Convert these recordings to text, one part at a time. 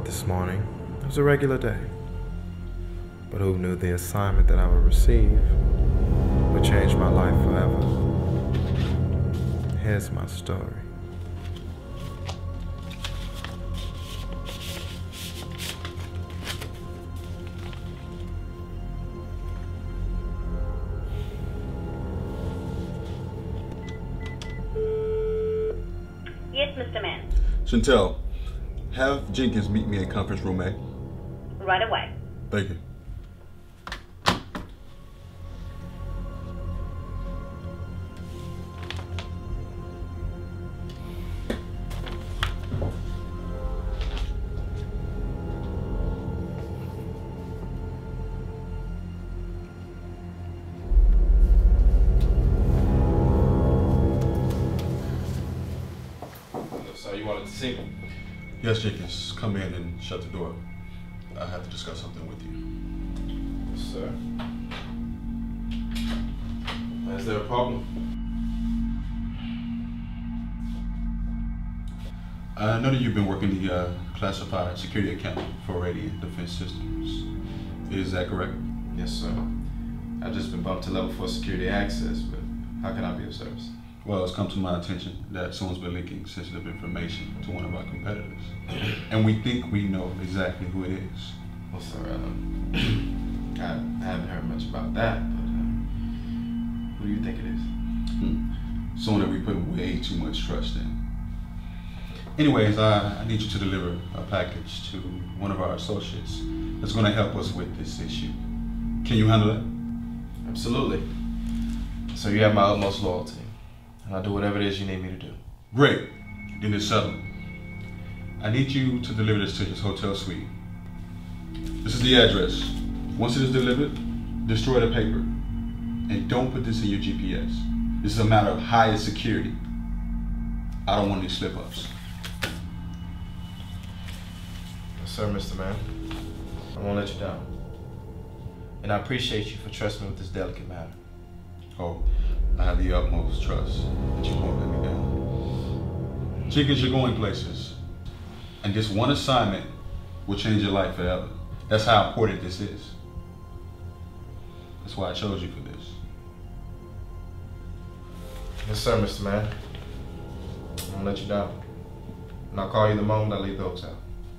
this morning. It was a regular day. But who knew the assignment that I would receive would change my life forever? Here's my story. Yes, Mr. Mann. Chantel, have Jenkins meet me in conference room A. Right away. Thank you. So you wanted to see me? Yes, Jenkins, come in and shut the door. I have to discuss something with you. Sir? Is there a problem? I know that you've been working the classified security account for Radiant Defense Systems. Is that correct? Yes, sir. I've just been bumped to level 4 security access, but how can I be of service? Well, it's come to my attention that someone's been leaking sensitive information to one of our competitors. And we think we know exactly who it is. Well, sir, I haven't heard much about that, but who do you think it is? Someone that we put way too much trust in. Anyways, I need you to deliver a package to one of our associates that's going to help us with this issue. Can you handle that? Absolutely. So you have my utmost loyalty, and I'll do whatever it is you need me to do. Great. Then it's settled. I need you to deliver this to his hotel suite. This is the address. Once it is delivered, destroy the paper. And don't put this in your GPS. This is a matter of highest security. I don't want any slip-ups. Yes, sir, Mr. Mann. I won't let you down. And I appreciate you for trusting me with this delicate matter. Oh, I have the utmost trust that you won't let me down. Jenkins, you're going places. And this one assignment will change your life forever. That's how important this is. That's why I chose you for this. Yes, sir, Mr. Mann. I won't let you down. And I'll call you the moment I leave the hotel.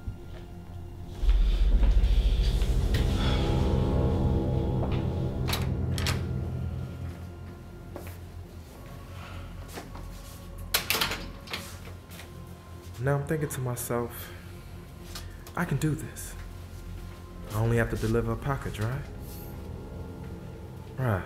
Now I'm thinking to myself, I can do this. I only have to deliver a package, right? Right.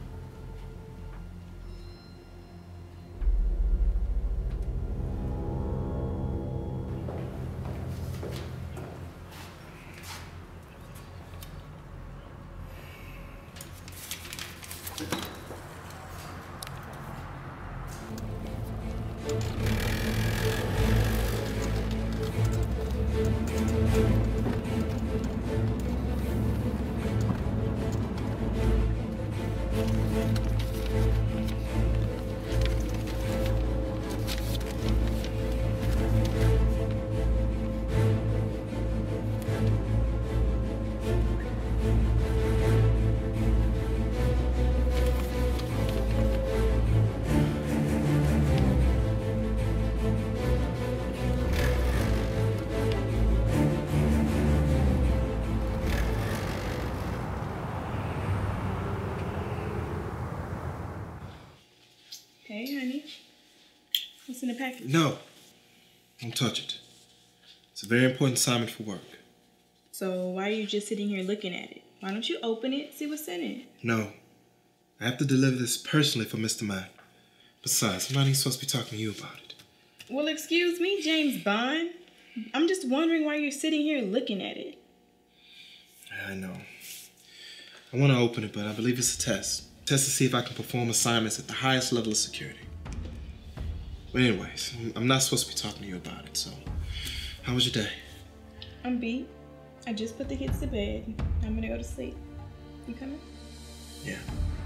Hey, honey. What's in the package? No. Don't touch it. It's a very important assignment for work. So why are you just sitting here looking at it? Why don't you open it, see what's in it? No. I have to deliver this personally for Mr. Mann. Besides, I'm not even supposed to be talking to you about it. Well, excuse me, James Bond. I'm just wondering why you're sitting here looking at it. I know. I want to open it, but I believe it's a test. Test to see if I can perform assignments at the highest level of security. But anyways, I'm not supposed to be talking to you about it, so how was your day? I'm beat. I just put the kids to bed. I'm gonna go to sleep. You coming? Yeah.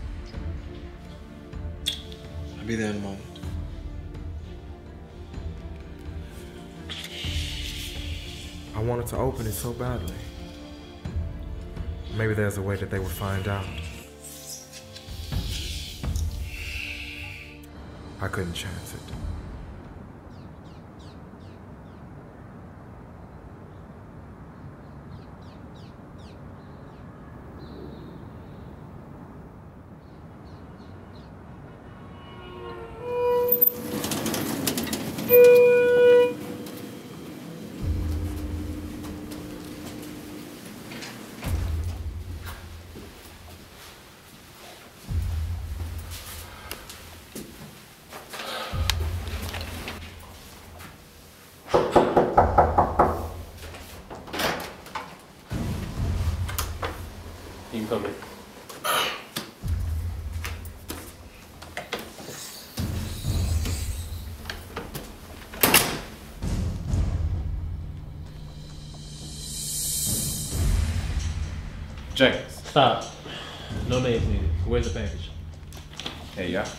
I'll be there in a moment. I wanted to open it so badly. Maybe there's a way that they would find out. I couldn't chance it. You can come in. Jenkins. Stop. No names needed. Where's the package? Hey, yeah.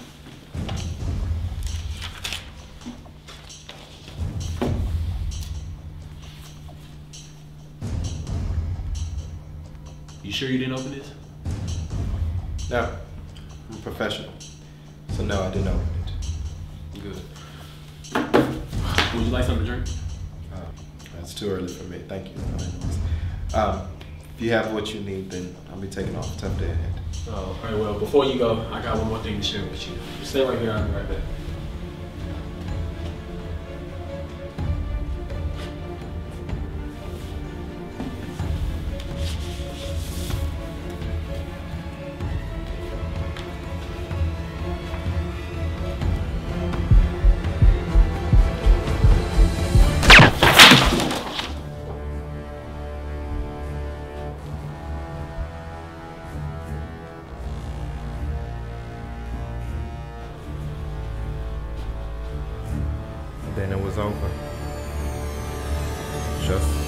You sure you didn't open this? No, I'm a professional. So no, I didn't open it. Good. Would you like something to drink? That's too early for me. Thank you. If you have what you need, then I'll be taking off. Tough day ahead. Oh, all right, well, before you go, I got one more thing to share with you. Stay right here, I'll be right back. Then it was over. Just